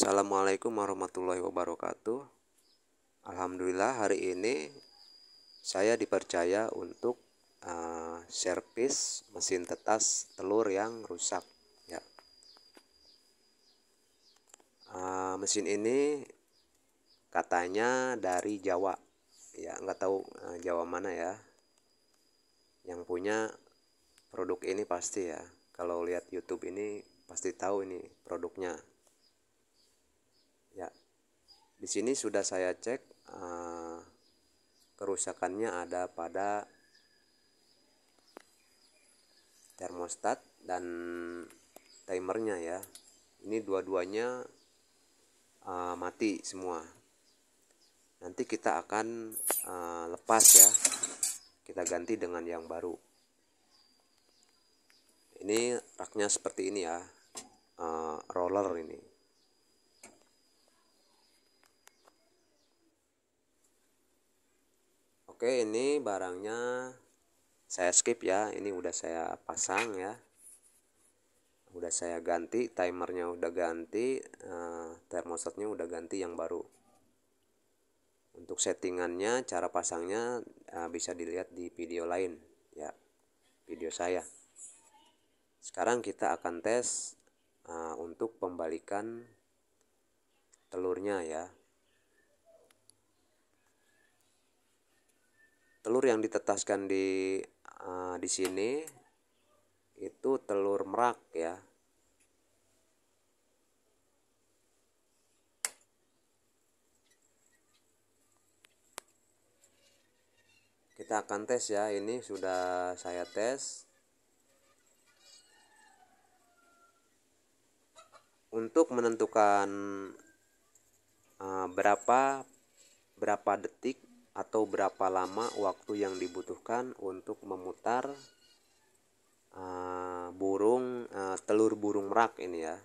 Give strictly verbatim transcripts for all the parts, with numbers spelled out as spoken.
Assalamualaikum warahmatullahi wabarakatuh. Alhamdulillah hari ini saya dipercaya untuk uh, servis mesin tetas telur yang rusak ya. Uh, mesin ini katanya dari Jawa ya, nggak tahu uh, Jawa mana ya yang punya produk ini. Pasti ya, kalau lihat YouTube ini pasti tahu ini produknya ya. Di sini sudah saya cek, uh, kerusakannya ada pada termostat dan timernya ya. Ini dua-duanya uh, mati semua. Nanti kita akan uh, lepas ya, kita ganti dengan yang baru. Ini raknya seperti ini ya, uh, roller ini. Oke, ini barangnya saya skip ya. Ini udah saya pasang ya, udah saya ganti, timernya udah ganti, uh, termostatnya udah ganti yang baru. Untuk settingannya, cara pasangnya uh, bisa dilihat di video lain ya, video saya. Sekarang kita akan tes uh, untuk pembalikan telurnya ya. Telur yang ditetaskan di uh, di sini itu telur merak ya. Kita akan tes ya, ini sudah saya tes. Untuk menentukan uh, berapa berapa detik atau berapa lama waktu yang dibutuhkan untuk memutar uh, burung uh, telur burung merak ini ya.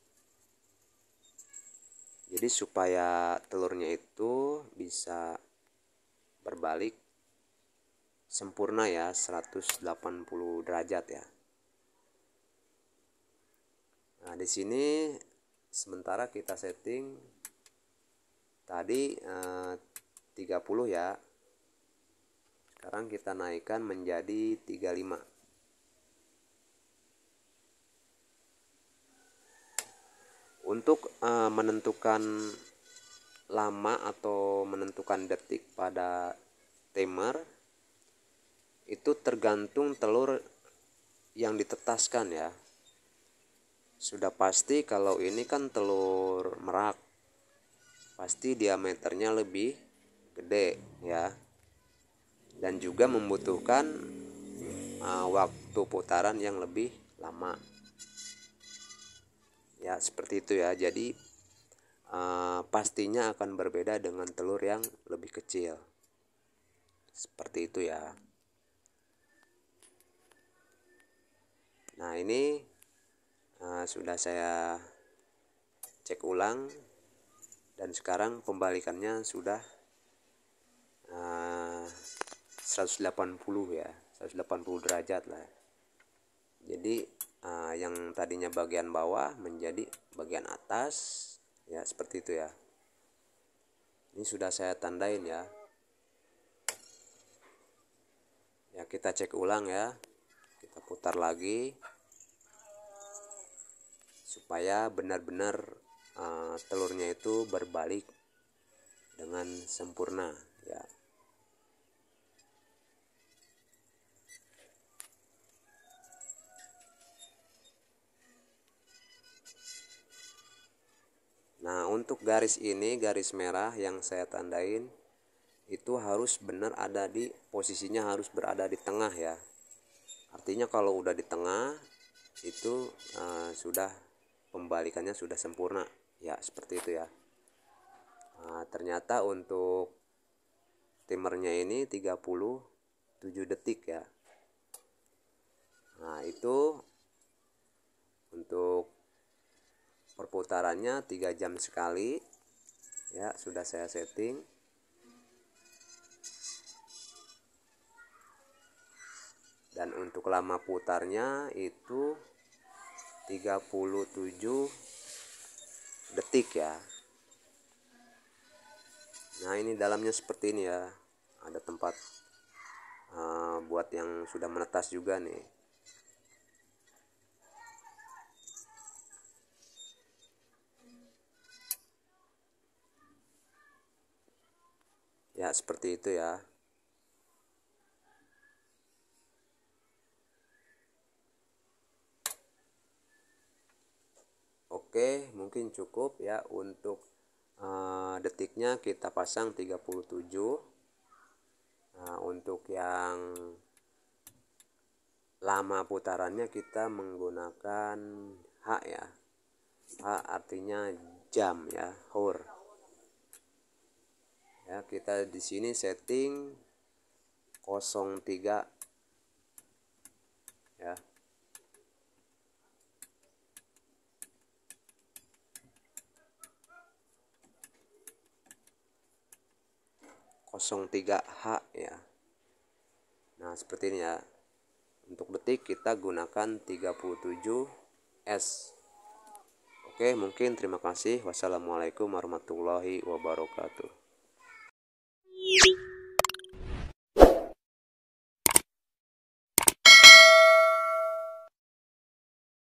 Jadi supaya telurnya itu bisa berbalik sempurna ya, seratus delapan puluh derajat ya. Nah, di sini sementara kita setting tadi eh, tiga puluh ya. Sekarang kita naikkan menjadi tiga puluh lima. Untuk eh, menentukan lama atau menentukan detik pada timer itu tergantung telur yang ditetaskan ya. Sudah pasti kalau ini kan telur merak, pasti diameternya lebih gede ya, dan juga membutuhkan uh, waktu putaran yang lebih lama ya, seperti itu ya. Jadi uh, pastinya akan berbeda dengan telur yang lebih kecil, seperti itu ya. Nah, ini uh, sudah saya cek ulang dan sekarang pembalikannya sudah uh, seratus delapan puluh ya, seratus delapan puluh derajat lah. Jadi uh, yang tadinya bagian bawah menjadi bagian atas ya, seperti itu ya. Ini sudah saya tandain ya. Ya, kita cek ulang ya. Kita putar lagi supaya benar-benar uh, telurnya itu berbalik dengan sempurna ya. Nah, untuk garis ini, garis merah yang saya tandain itu harus benar ada di posisinya, harus berada di tengah ya. Artinya kalau udah di tengah itu uh, sudah pembalikannya sudah sempurna ya, seperti itu ya. Nah, ternyata untuk timernya ini tiga puluh tujuh detik ya. Nah, itu untuk perputarannya tiga jam sekali ya, sudah saya setting. Dan untuk lama putarnya itu tiga puluh tujuh detik. detik ya. Nah ini dalamnya seperti ini ya, ada tempat uh, buat yang sudah menetas juga nih. Ya seperti itu ya. Oke, mungkin cukup ya untuk uh, detiknya kita pasang tiga puluh tujuh. Nah, untuk yang lama putarannya kita menggunakan H ya. H artinya jam ya, hour. Ya, kita di sini setting nol tiga ya. nol tiga H ya. Nah, seperti ini ya. Untuk detik kita gunakan tiga puluh tujuh S. Oke, mungkin terima kasih. Wassalamualaikum warahmatullahi wabarakatuh.